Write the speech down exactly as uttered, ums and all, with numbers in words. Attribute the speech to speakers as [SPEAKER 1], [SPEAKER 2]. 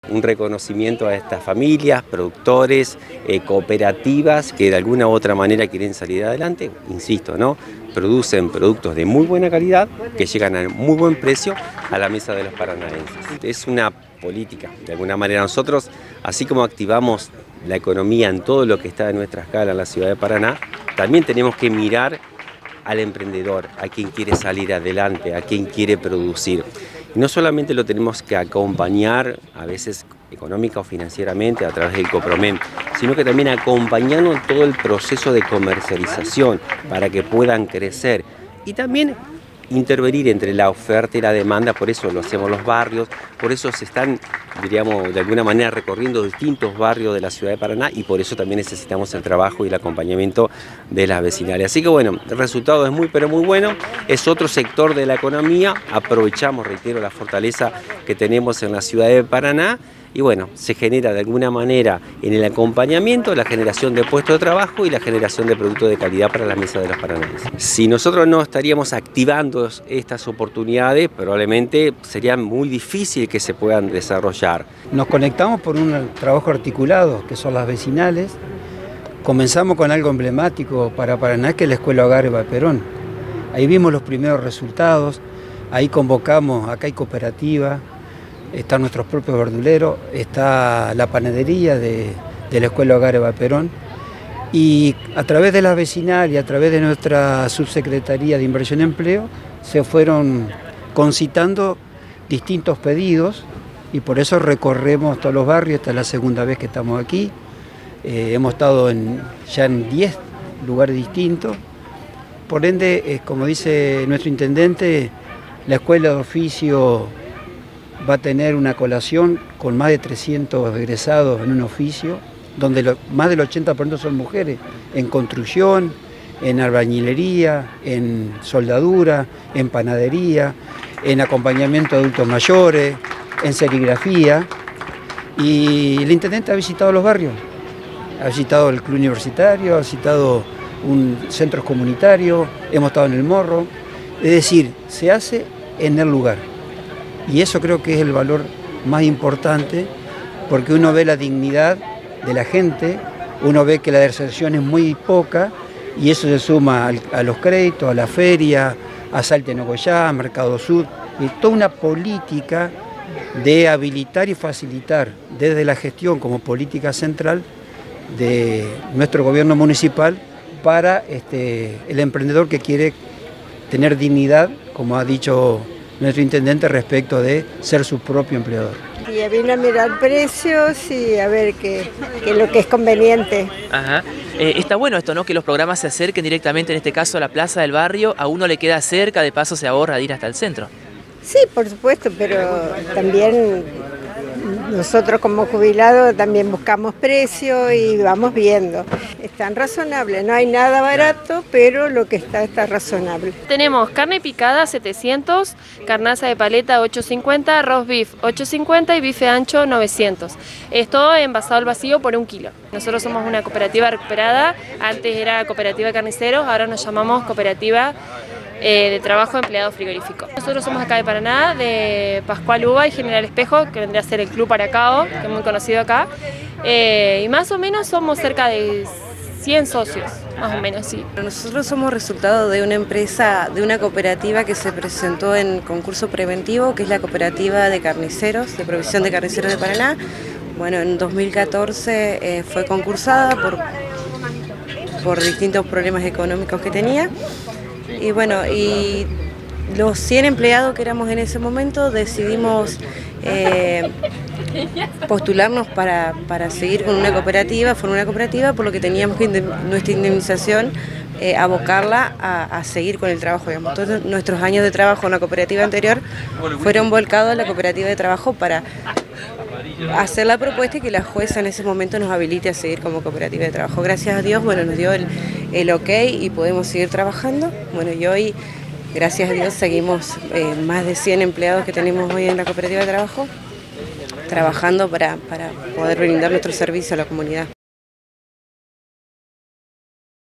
[SPEAKER 1] Un reconocimiento a estas familias, productores, eh, cooperativas que de alguna u otra manera quieren salir adelante, insisto, ¿no? Producen productos de muy buena calidad que llegan a muy buen precio a la mesa de los paranaenses. Es una política, de alguna manera nosotros, así como activamos la economía en todo lo que está en nuestra escala en la ciudad de Paraná, también tenemos que mirar al emprendedor, a quien quiere salir adelante, a quien quiere producir. Y no solamente lo tenemos que acompañar, a veces económica o financieramente, a través del Copromen, sino que también acompañarnos en todo el proceso de comercialización para que puedan crecer. Y también intervenir entre la oferta y la demanda, por eso lo hacemos los barrios, por eso se están, diríamos, de alguna manera recorriendo distintos barrios de la ciudad de Paraná y por eso también necesitamos el trabajo y el acompañamiento de las vecinales. Así que bueno, el resultado es muy pero muy bueno, es otro sector de la economía, aprovechamos, reitero, la fortaleza que tenemos en la ciudad de Paraná. Y bueno, se genera de alguna manera en el acompañamiento la generación de puestos de trabajo y la generación de productos de calidad para la mesa de los paranaenses. Si nosotros no estaríamos activando estas oportunidades, probablemente sería muy difícil que se puedan desarrollar.
[SPEAKER 2] Nos conectamos por un trabajo articulado, que son las vecinales. Comenzamos con algo emblemático para Paraná, que es la Escuela Hogar Eva Perón. Ahí vimos los primeros resultados, ahí convocamos, acá hay cooperativa, están nuestros propios verduleros, está la panadería de, de la Escuela Hogar Eva Perón y a través de la vecinal y a través de nuestra subsecretaría de Inversión y Empleo se fueron concitando distintos pedidos y por eso recorremos todos los barrios. Esta es la segunda vez que estamos aquí, eh, hemos estado en, ya en diez lugares distintos, por ende, eh, como dice nuestro intendente, la Escuela de Oficio va a tener una colación con más de trescientos egresados en un oficio, donde lo, más del ochenta por ciento son mujeres, en construcción, en albañilería, en soldadura, en panadería, en acompañamiento de adultos mayores, en serigrafía. Y el intendente ha visitado los barrios, ha visitado el club universitario, ha visitado un centro comunitario, hemos estado en el Morro, es decir, se hace en el lugar. Y eso creo que es el valor más importante, porque uno ve la dignidad de la gente, uno ve que la deserción es muy poca, y eso se suma al, a los créditos, a la feria, a Salte Nogoyá, a Mercado Sur, y toda una política de habilitar y facilitar desde la gestión como política central de nuestro gobierno municipal para este, el emprendedor que quiere tener dignidad, como ha dicho nuestro intendente, respecto de ser su propio empleador.
[SPEAKER 3] Y vino a mirar precios y a ver qué, qué es lo que es conveniente.
[SPEAKER 4] Ajá. Eh, está bueno esto, ¿no? Que los programas se acerquen directamente, en este caso, a la plaza del barrio, a uno le queda cerca, de paso se ahorra de ir hasta el centro.
[SPEAKER 3] Sí, por supuesto, pero también nosotros como jubilados también buscamos precios y vamos viendo. Están razonables, no hay nada barato, pero lo que está está razonable.
[SPEAKER 5] Tenemos carne picada setecientos, carnaza de paleta ocho cincuenta, roast beef ocho cincuenta y bife ancho novecientos. Es todo envasado al vacío por un kilo. Nosotros somos una cooperativa recuperada, antes era cooperativa de carniceros, ahora nos llamamos cooperativa Eh, de trabajo empleado frigorífico. Nosotros somos acá de Paraná, de Pascual Uva y General Espejo, que vendría a ser el Club Paracao, que es muy conocido acá, eh, y más o menos somos cerca de cien socios, más o menos, sí.
[SPEAKER 6] Nosotros somos resultado de una empresa, de una cooperativa que se presentó en concurso preventivo, que es la Cooperativa de Carniceros, de Provisión de Carniceros de Paraná. Bueno, en dos mil catorce eh, fue concursada por, por distintos problemas económicos que tenía. Y bueno, y los cien empleados que éramos en ese momento decidimos eh, postularnos para, para seguir con una cooperativa, formar una cooperativa, por lo que teníamos que nuestra indemnización eh, abocarla a, a seguir con el trabajo. Digamos. Todos nuestros años de trabajo en la cooperativa anterior fueron volcados a la cooperativa de trabajo para hacer la propuesta y que la jueza en ese momento nos habilite a seguir como cooperativa de trabajo. Gracias a Dios, bueno, nos dio el, el ok y podemos seguir trabajando. Bueno, y hoy, gracias a Dios, seguimos eh, más de cien empleados que tenemos hoy en la cooperativa de trabajo, trabajando para, para poder brindar nuestro servicio a la comunidad.